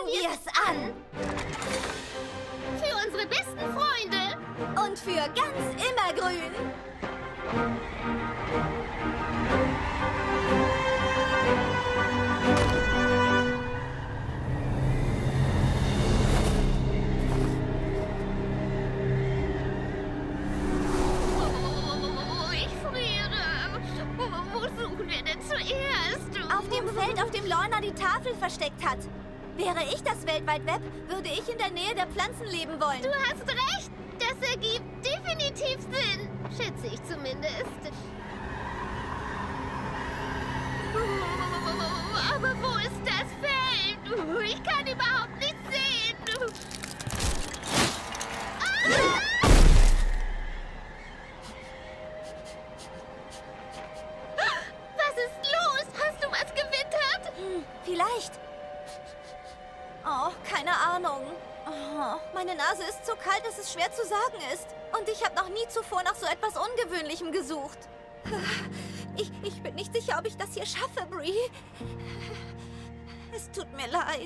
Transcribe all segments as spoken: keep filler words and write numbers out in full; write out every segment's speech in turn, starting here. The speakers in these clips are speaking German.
Packen wir es an! Für unsere besten Freunde! Und für ganz immergrün! Oh, ich friere. Wo suchen wir denn zuerst? Auf dem Feld, auf dem Lorna die Tafel versteckt hat. Wäre ich das Weltweit Web, würde ich in der Nähe der Pflanzen leben wollen. Du hast recht. Das ergibt definitiv Sinn. Schätze ich zumindest. Oh, aber wo ist das Feld? Ich kann überhaupt nichts sehen. Ah! Was ist los? Hast du was gewittert? Hm, vielleicht. Oh, keine Ahnung. Oh, meine Nase ist so kalt, dass es schwer zu sagen ist. Und ich habe noch nie zuvor nach so etwas Ungewöhnlichem gesucht. Ich, ich bin nicht sicher, ob ich das hier schaffe, Bree. Es tut mir leid.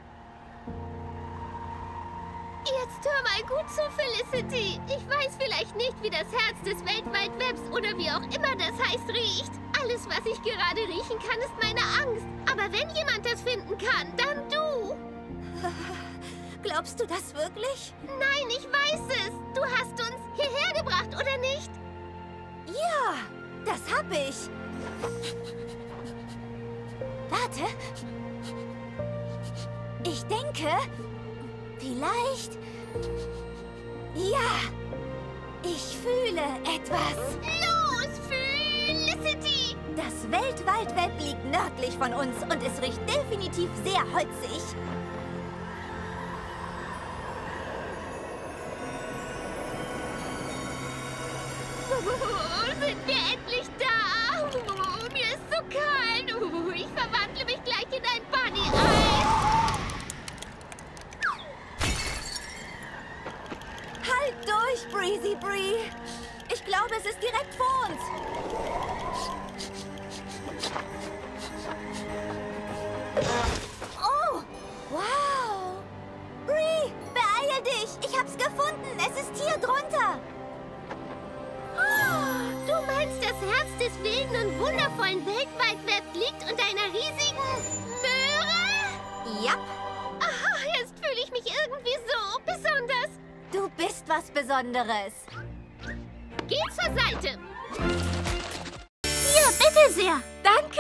Jetzt hör mal gut zu, Felicity. Ich weiß vielleicht nicht, wie das Herz des Weltweit Webs oder wie auch immer das heißt riecht. Alles, was ich gerade riechen kann, ist meine Angst. Aber wenn jemand das finden kann, dann du. Glaubst du das wirklich? Nein, ich weiß es. Du hast uns hierher gebracht, oder nicht? Ja, das hab ich. Warte. Ich denke, vielleicht... Ja, ich fühle etwas. Los, Felicity! Das Weltweit Web liegt nördlich von uns und es riecht definitiv sehr holzig. Oh, sind wir endlich da? Oh, mir ist so kalt. Oh, ich verwandle mich gleich in ein Bunny-Ei. Halt durch, Breezy Bree. Ich glaube, es ist direkt vor uns. Oh, wow. Bree, beeil dich. Ich hab's gefunden. Es ist hier drunter. Du meinst, das Herz des wilden und wundervollen Weltweit Web liegt unter einer riesigen Möhre? Ja. Ah, jetzt fühle ich mich irgendwie so besonders. Du bist was Besonderes. Geh zur Seite. Hier, bitte sehr. Danke.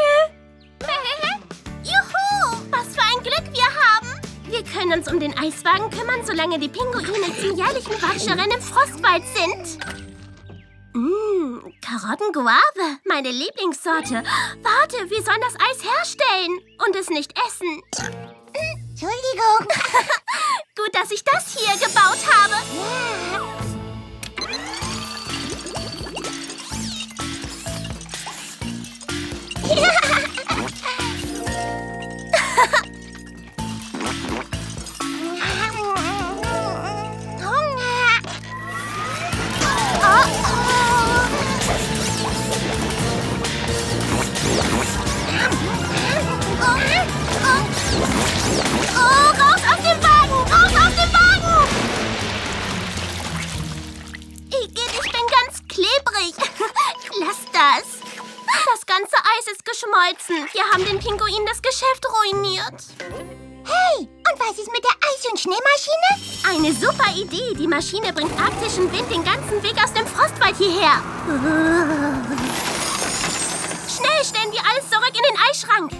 Juhu, was für ein Glück wir haben. Wir können uns um den Eiswagen kümmern, solange die Pinguine zum jährlichen Watscherennen im Frostwald sind. Mmh, Karotten-Guave, meine Lieblingssorte. Warte, wir sollen das Eis herstellen und es nicht essen. Entschuldigung. Gut, dass ich das hier gebaut habe. Oh, raus aus dem Wagen! Raus aus dem Wagen! Igitt, ich bin ganz klebrig. Lass das. Das ganze Eis ist geschmolzen. Wir haben den Pinguinen das Geschäft ruiniert. Hey, und was ist mit der Eis- und Schneemaschine? Eine super Idee. Die Maschine bringt arktischen Wind den ganzen Weg aus dem Frostwald hierher. Schnell stellen wir alles zurück in den Eisschrank.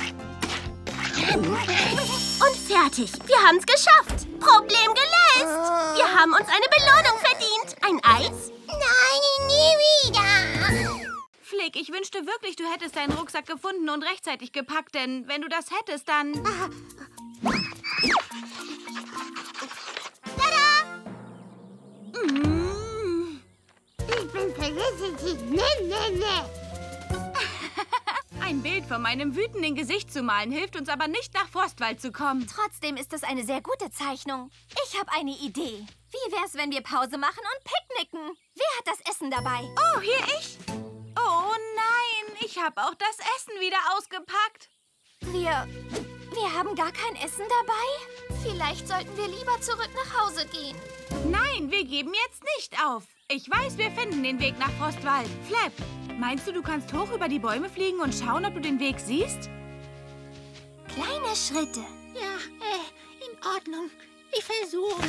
Und fertig. Wir haben es geschafft. Problem gelöst. Wir haben uns eine Belohnung verdient. Ein Eis? Nein, nie wieder. Flick, ich wünschte wirklich, du hättest deinen Rucksack gefunden und rechtzeitig gepackt, denn wenn du das hättest, dann... Tada! Mm. Ich bin Felicity. Nee, nee, nee. Ein Bild von meinem wütenden Gesicht zu malen, hilft uns aber nicht, nach Forstwald zu kommen. Trotzdem ist es eine sehr gute Zeichnung. Ich habe eine Idee. Wie wär's, wenn wir Pause machen und picknicken? Wer hat das Essen dabei? Oh, hier ich? Oh nein, ich habe auch das Essen wieder ausgepackt. Wir Wir haben gar kein Essen dabei? Vielleicht sollten wir lieber zurück nach Hause gehen. Nein, wir geben jetzt nicht auf. Ich weiß, wir finden den Weg nach Frostwald. Flap, meinst du, du kannst hoch über die Bäume fliegen und schauen, ob du den Weg siehst? Kleine Schritte. Ja, äh, in Ordnung. Ich versuche.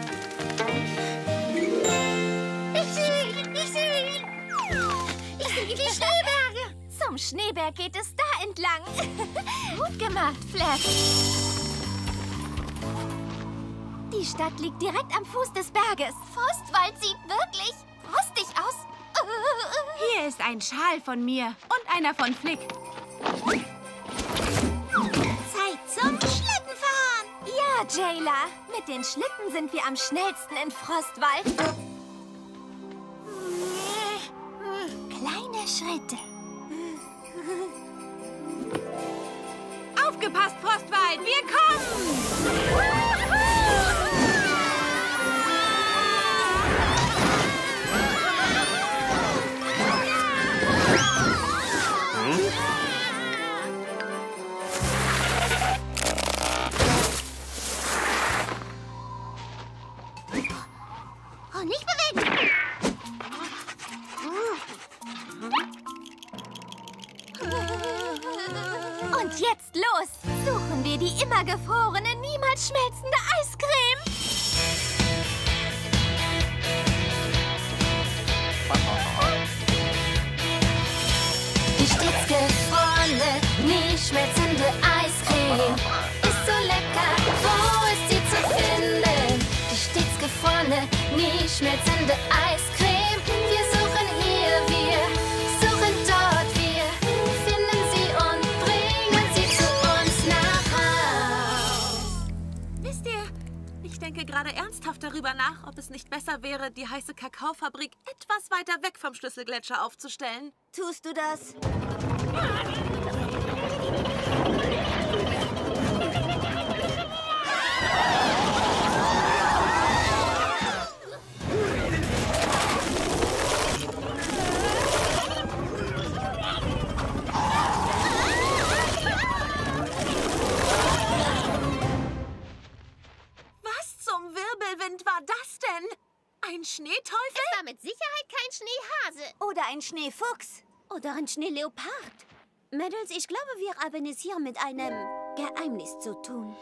Ich sehe ihn, ich sehe ihn. Ich sehe die Schneeberge. Zum Schneeberg geht es da entlang. Gut gemacht, Flap. Die Stadt liegt direkt am Fuß des Berges. Frostwald sieht wirklich frostig aus. Hier ist ein Schal von mir und einer von Flick. Zeit zum Schlittenfahren. Ja, Jayla. Mit den Schlitten sind wir am schnellsten in Frostwald. Kleine Schritte. Aufgepasst, Frostwald, wir kommen! Oh, nicht bewegen. Und jetzt los! Suchen wir die immer gefrorene, niemals schmelzende Eiscreme! Die stets gefrorene, nie schmelzende Eiscreme ist so lecker, wo ist sie zu finden? Die stets gefrorene, nie schmelzende Eiscreme. Wir suchen hier, wir suchen dort, wir finden sie und bringen sie zu uns nach Haus. Wisst ihr, ich denke gerade ernsthaft darüber nach, ob es nicht besser wäre, die heiße Kakaofabrik etwas weiter weg vom Schlüsselgletscher aufzustellen. Tust du das? Was zum Wirbelwind war das denn? Ein Schneeteufel? Es war mit Sicherheit kein Schneehase. Oder ein Schneefuchs? Oder ein Schneeleopard. Mädels, ich glaube, wir haben es hier mit einem Geheimnis zu tun.